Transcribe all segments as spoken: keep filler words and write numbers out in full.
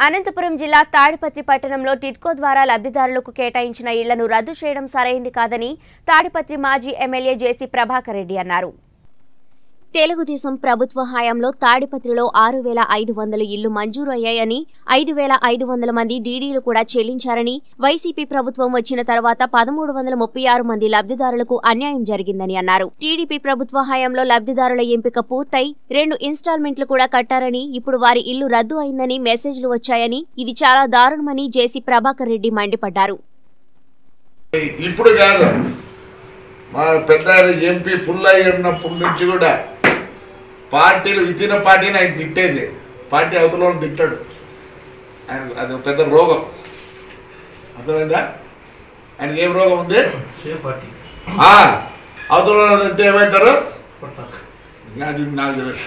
అనంతపురం జిల్లా తాడిపత్రి పట్టణంలో టిట్కో ద్వారా లబ్ధిదారులకు కేటాయించిన ఇళ్లను రద్దు చేయడం సరైంది కాదని తాడిపత్రి మాజీ ఎమ్మెల్యే జేసీ ప్రభాకర్ రెడ్డి అన్నారు. తెలుగుదేశం ప్రభుత్వ హయాంలో తాడిపత్రిలో ఆరు వేల ఐదు వందల ఇళ్లు మంజూరు అయ్యాయని, ఐదు వేల ఐదు వందల మంది డీడీలు కూడా చెల్లించారని, వైసీపీ ప్రభుత్వం వచ్చిన తర్వాత పదమూడు వందల ముప్పై ఆరు మంది లబ్ధిదారులకు అన్యాయం జరిగిందని అన్నారు. టీడీపీ ప్రభుత్వ హయాంలో లబ్ధిదారుల ఎంపిక పూర్తయి రెండు ఇన్స్టాల్మెంట్లు కూడా కట్టారని, ఇప్పుడు వారి ఇల్లు రద్దు అయిందని మెసేజ్లు వచ్చాయని, ఇది చాలా దారుణమని జేసీ ప్రభాకర్ రెడ్డి మండిపడ్డారు. ఇప్పుడు కాదు, మా పెద్ద ఎంపీ పుల్లయ్య ఉన్నప్పటి నుంచి కూడా పార్టీలు వితిన పార్టీని ఆయన తిట్టేది, పార్టీ అవతల తిట్టాడు. ఆయన అది పెద్ద రోగం, అర్థమైందా? ఆయనకి ఏం రోగం ఉంది? అవతల ఏమవుతారు అది నాకు తెలుసు.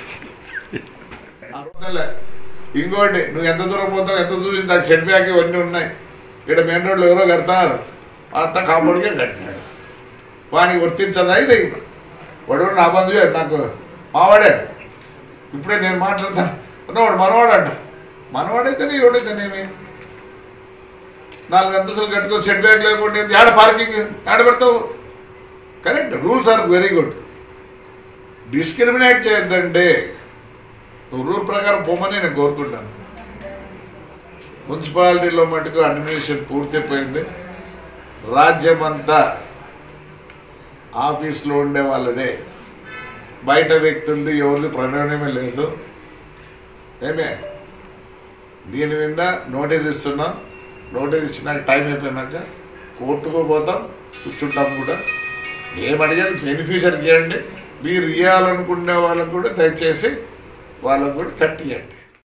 ఇంకోటి, నువ్వు ఎంత దూరం పోతావు, ఎంత చూసి దానికి సెట్ బ్యాక్ ఇవన్నీ ఉన్నాయి. ఇక్కడ మెయిన్ రోడ్లు ఎవరో కడతారు, అంతా కాంపౌండ్గా కట్టినాడు. వానికి వర్తించదా ఇది? వాడు నా బంధువే, నాకు మావాడే. ఇప్పుడే నేను మాట్లాడతాను, వాడు మనవాడు అంట. మనవాడైతేనే ఎవడైతేనేమి నాలుగు అంతస్తులు కట్టుకొని సెట్ బ్యాక్ లేకుండా ఆడ పార్కింగ్ ఆడ పెడతావు. Correct, rules are very good. Discriminate చేయొద్దంటే నువ్వు రూల్ ప్రకారం పోమని నేను కోరుకుంటాను. మున్సిపాలిటీలో మటుకు అడ్మినిస్ట్రేషన్ పూర్తయిపోయింది. రాజ్యం అంతా ఆఫీస్లో ఉండే వాళ్ళదే, బయట వ్యక్తులది ఎవరిది ప్రణయమే లేదు. ఏమే దీని మీద నోటీస్ ఇస్తున్నాం. నోటీస్ ఇచ్చినాక టైం అయిపోయినాక కోర్టుకు పోతాం, కూర్చుంటాం కూడా. ఏమడిగారు బెనిఫిషరీకి ఇవ్వండి, మీరు ఇవ్వాలనుకునే వాళ్ళకు కూడా దయచేసి వాళ్ళకు కూడా కట్టియండి.